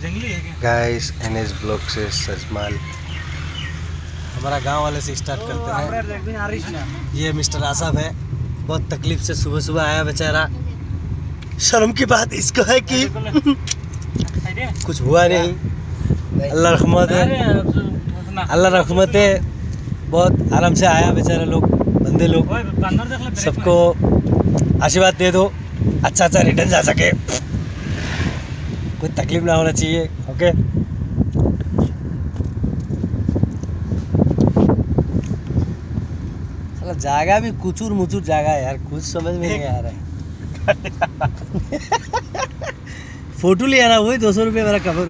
Guys NS blog से सजमाल। हमारा गांव वाले से स्टार्ट करते हैं। ये मिस्टर आसफ है, बहुत तकलीफ से सुबह सुबह आया बेचारा। शर्म की बात इसको है कि कुछ हुआ नहीं। अल्लाह रहमत है, अल्लाह रहमत है। बहुत आराम से आया बेचारा लोग, बंदे लोग। सबको आशीर्वाद दे दो, अच्छा अच्छा रिटर्न जा सके, कोई तकलीफ ना होना चाहिए। ओके साला जागा भी कुचूर मुचूर जागा है यार, कुछ समझ में नहीं आ रहा है। फोटो ले आना, वही 200 रुपये मेरा कवर।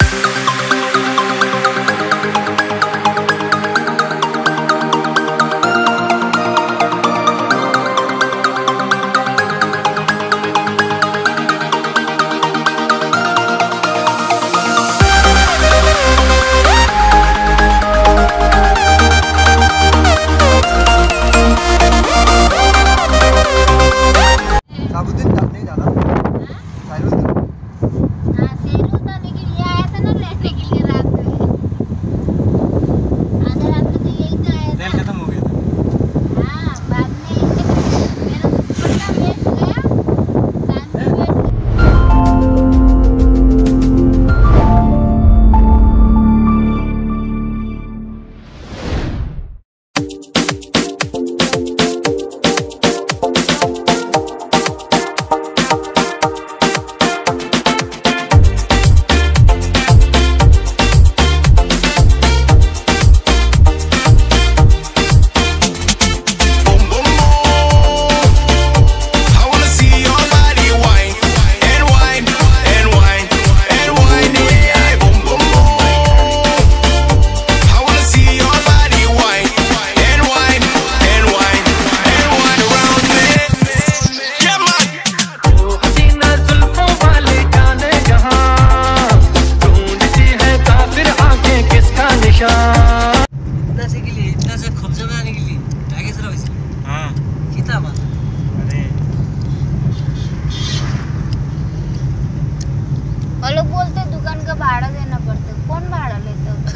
और लोग बोलते दुकान का भाड़ा देना पड़ता, कौन भाड़ा लेता है?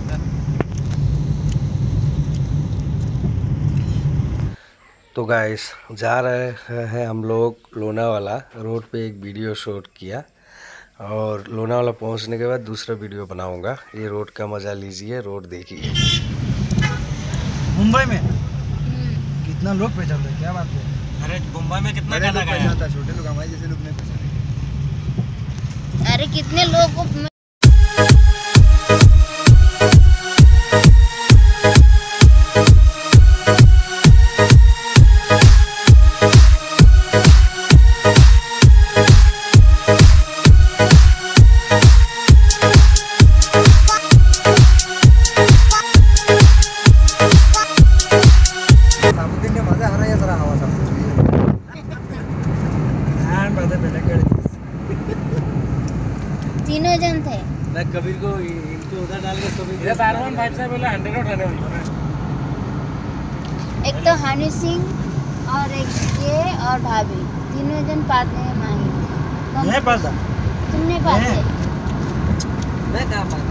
तो गाइस जा रहे हैं हम लोग लोनावाला। रोड पे एक वीडियो शूट किया और लोनावाला पहुंचने के बाद दूसरा वीडियो बनाऊंगा। ये रोड का मजा लीजिए, रोड देखिए। मुंबई में कितना लोग पहचानते हैं, क्या बात है। अरे मुंबई में कितना गाना गाया, छोटे लोग हमारे जैसे लोग नहीं पहचाने। अरे कितने लोग को तीनों जन थे। मैं कबीर को इनको उधर डाल के कबीर ये दारवान भाई साहब बोला 100 उठाने वाले। एक तो हनी सिंह और एक ये और भाभी, तीनों जन पाते हैं माही। नहीं पाता, तुमने पाते? मैं कहाँ पाता।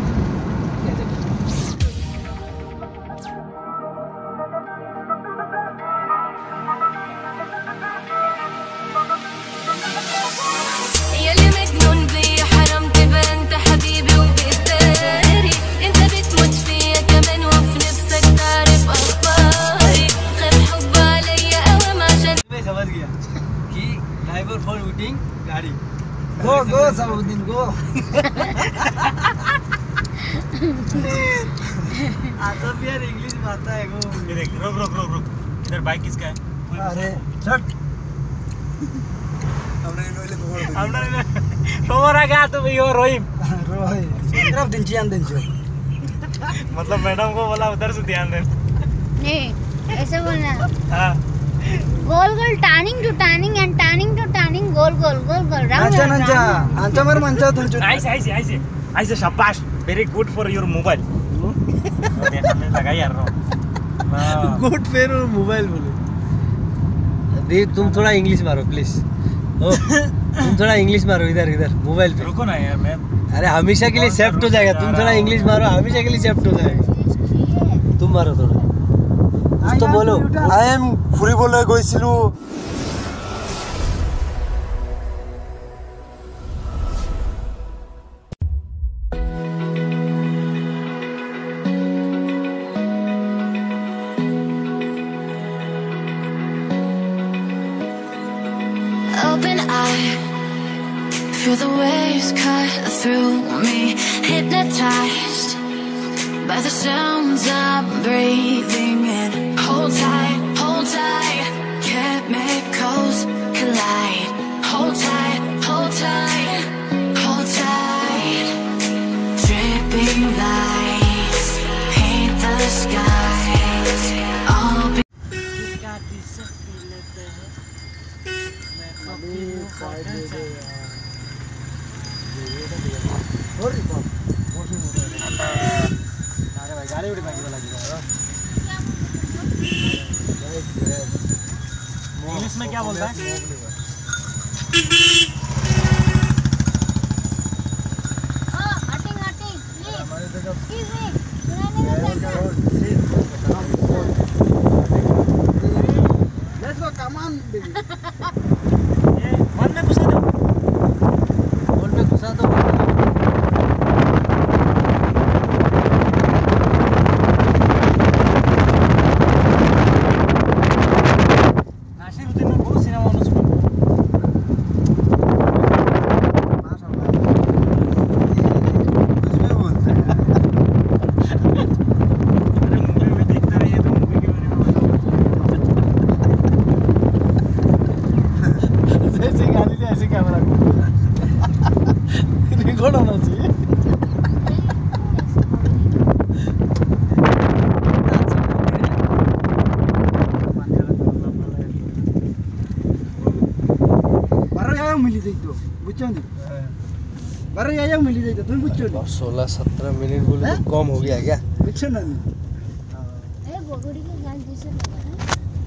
फॉर वीटिंग गाड़ी गो साउदीन गो। आसफ यार इंग्लिश में आता है वो। ये देख, रुक इधर बाइक किसका है? अरे छट हमने तुम्हारा क्या तुम यो रोहिम तरफ दिन चियान दिन चो। मतलब मैडम को बोला उधर से ध्यान दे। नहीं ऐसे बोलना। हां गोल गोल turning two turning and turning two turning गोल गोल राउंड अंचा अंचा मर मंचा तुमचो। ऐसे शाबाश, very good for your mobile. Okay हमने लगा यार गुड फेयर और मोबाइल बोले। अभी तुम थोड़ा इंग्लिश मारो प्लीज। तुम थोड़ा इंग्लिश मारो इधर इधर मोबाइल पे। रुको ना यार, मैं अरे हमेशा के लिए सेफ्ट हो जाएगा। तुम थोड़ा इंग्लिश मारो, हमेशा के लिए सेफ्ट हो जाएगा। तुम मारो थोड़ा, कुछ तो बोलो। आई एम ফুৰিবলৈ গৈছিলো। Open eye, feel the waves cut through me, hypnotized by the sounds I'm breathing in. Hold tight, chemicals collide. Hold tight, hold tight, hold tight. Dripping lights paint the skies. I'll be अरे भाई गाड़ी उड़ी भागी वाला English में क्या बोलता है? Let's go, come on, baby. मन में घुसा दो। बोल में घुसा दो। रिकॉर्ड होना चाहिए। बारह आया मिली जाए तो तुम पूछो 16-17 मिनट बोले तो कम हो गया क्या? पूछो ना। बोगड़ी के गाल जैसे लगा है।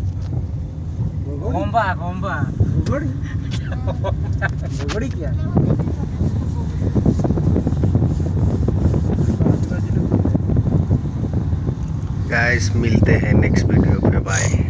गोंबा बोगड़ी क्या? गाइस मिलते हैं नेक्स्ट वीडियो पे, बाय।